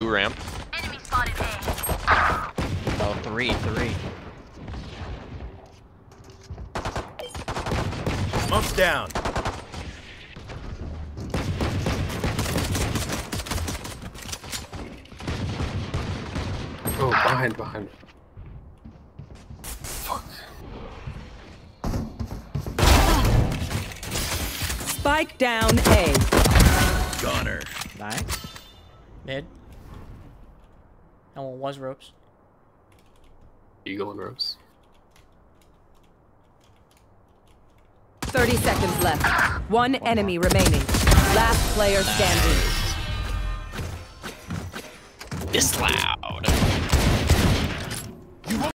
2 ramp. Enemy spotted A. Oh, three. Smoke's down. Oh, behind. Spike down A. Gunner. Nice. Mid. And one was ropes. Eagle and ropes. 30 seconds left. One enemy remaining. Last player standing. Islam.